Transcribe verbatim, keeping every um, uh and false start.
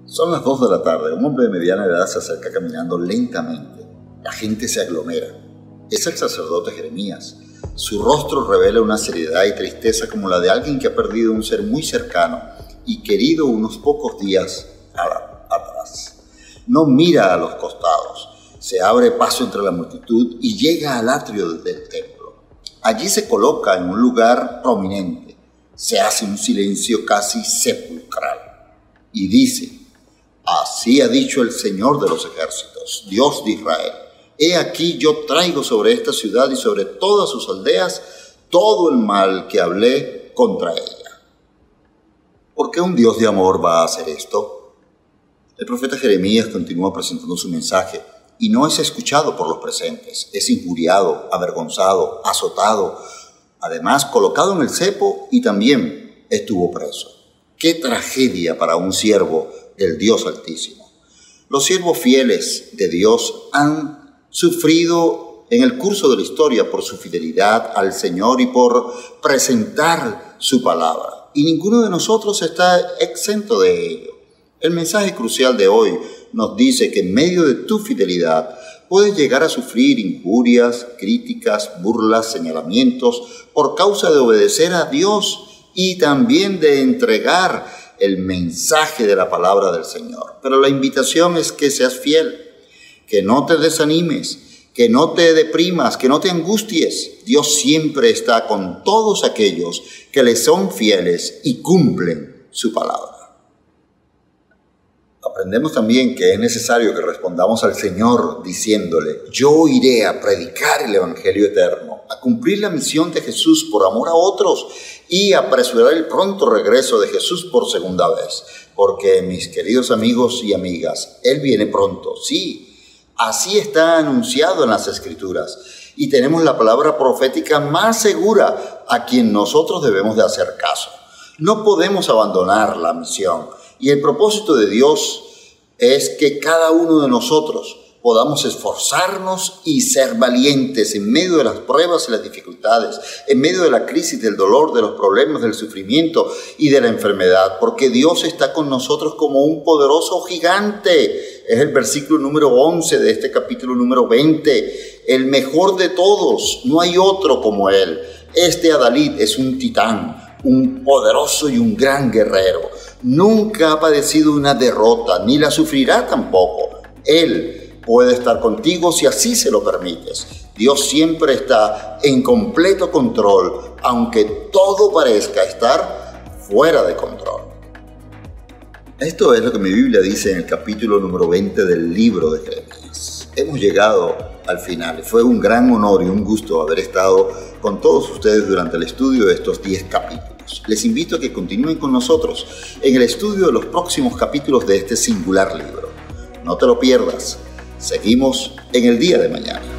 Son las dos de la tarde. Un hombre de mediana edad se acerca caminando lentamente. La gente se aglomera. Es el sacerdote Jeremías. Su rostro revela una seriedad y tristeza como la de alguien que ha perdido un ser muy cercano y querido unos pocos días atrás. No mira a los costados. Se abre paso entre la multitud y llega al atrio del templo. Allí se coloca en un lugar prominente. Se hace un silencio casi sepulcral y dice: así ha dicho el Señor de los ejércitos, Dios de Israel. He aquí yo traigo sobre esta ciudad y sobre todas sus aldeas todo el mal que hablé contra ella. ¿Por qué un Dios de amor va a hacer esto? El profeta Jeremías continúa presentando su mensaje y no es escuchado por los presentes. Es injuriado, avergonzado, azotado, además colocado en el cepo y también estuvo preso. ¡Qué tragedia para un siervo del Dios Altísimo! Los siervos fieles de Dios han sufrido en el curso de la historia por su fidelidad al Señor y por presentar su palabra. Y ninguno de nosotros está exento de ello. El mensaje crucial de hoy nos dice que en medio de tu fidelidad puedes llegar a sufrir injurias, críticas, burlas, señalamientos por causa de obedecer a Dios y también de entregar el mensaje de la palabra del Señor. Pero la invitación es que seas fiel, que no te desanimes, que no te deprimas, que no te angusties. Dios siempre está con todos aquellos que le son fieles y cumplen su palabra. Aprendemos también que es necesario que respondamos al Señor diciéndole: yo iré a predicar el Evangelio eterno, a cumplir la misión de Jesús por amor a otros y a apresurar el pronto regreso de Jesús por segunda vez. Porque, mis queridos amigos y amigas, Él viene pronto, sí. Así está anunciado en las Escrituras. Y tenemos la palabra profética más segura a quien nosotros debemos de hacer caso. No podemos abandonar la misión. Y el propósito de Dios es que cada uno de nosotros podamos esforzarnos y ser valientes en medio de las pruebas y las dificultades, en medio de la crisis, del dolor, de los problemas, del sufrimiento y de la enfermedad, porque Dios está con nosotros como un poderoso gigante. Es el versículo número once de este capítulo número veinte. El mejor de todos, no hay otro como Él. Este Adalid es un titán, un poderoso y un gran guerrero. Nunca ha padecido una derrota, ni la sufrirá tampoco. Él puede estar contigo si así se lo permites. Dios siempre está en completo control, aunque todo parezca estar fuera de control. Esto es lo que mi Biblia dice en el capítulo número veinte del libro de Jeremías. Hemos llegado al final. Fue un gran honor y un gusto haber estado con todos ustedes durante el estudio de estos diez capítulos. Les invito a que continúen con nosotros en el estudio de los próximos capítulos de este singular libro. No te lo pierdas. Seguimos en el día de mañana.